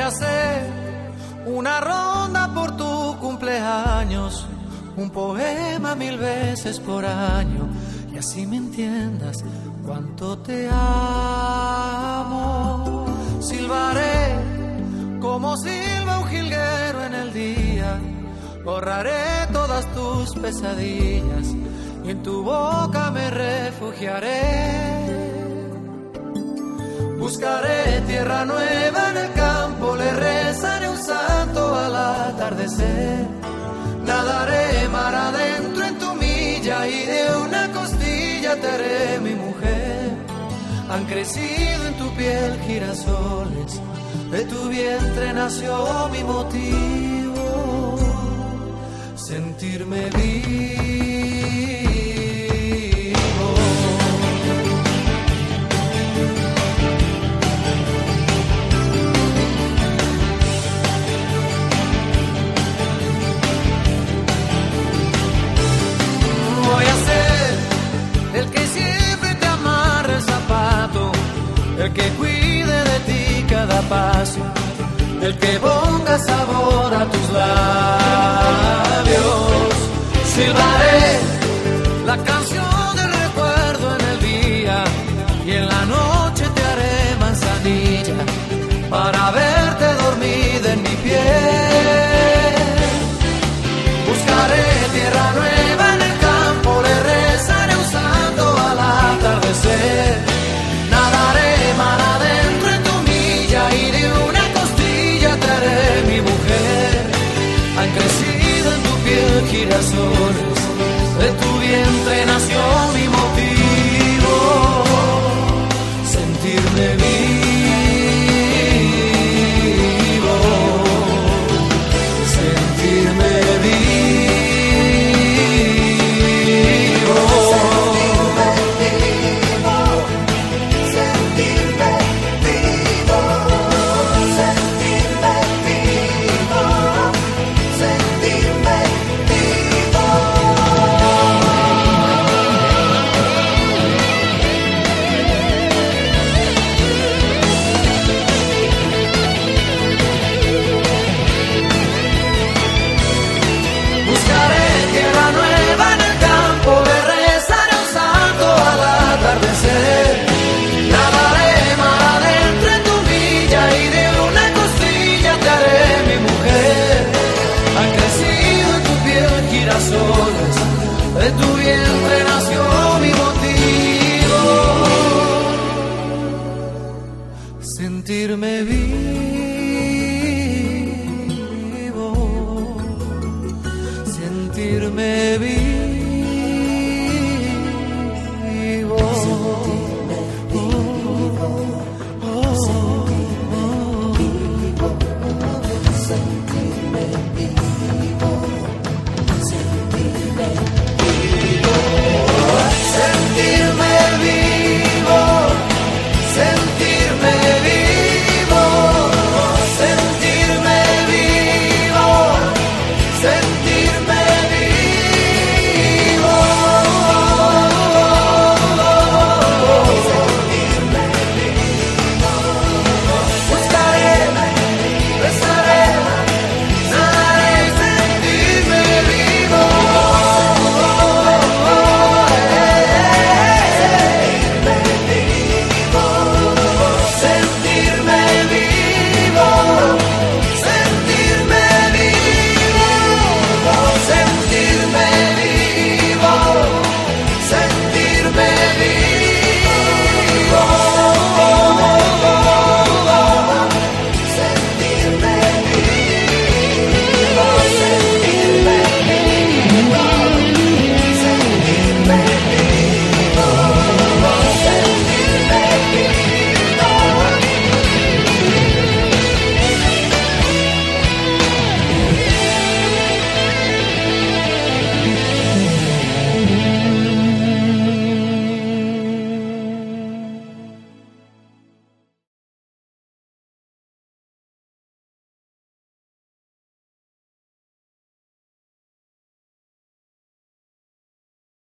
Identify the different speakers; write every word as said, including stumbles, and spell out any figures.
Speaker 1: a hacer una ronda por tu cumpleaños, un poema mil veces por año, y así me entiendas cuánto te amo. Silbaré como silba un jilguero en el día, borraré todas tus pesadillas y en tu boca me refugiaré. Buscaré tierra nueva en el campo, le rezaré un santo al atardecer. Nadaré mar adentro en tu milla y de una costilla te haré mi mujer. Han crecido en tu piel girasoles, de tu vientre nació mi motivo, sentirme vivo. Voy a ser el que siempre te amarre el zapato, el que cuide de ti cada paso, el que ponga sabor a tus labios. Silbaré la canción del recuerdo en el día y en la noche te haré manzanilla para verte dormida en mi piel. Buscaré tierra nueva en el campo, le rezaré un santo al atardecer. Nadaré mar adentro en tu milla y de una costilla te haré mi mujer. Han crecido en tu piel girasoles, de tu vientre nació mi motivo, sentirme vivo, sentirme vivo. De tu vientre nació mi motivo, sentirme bien.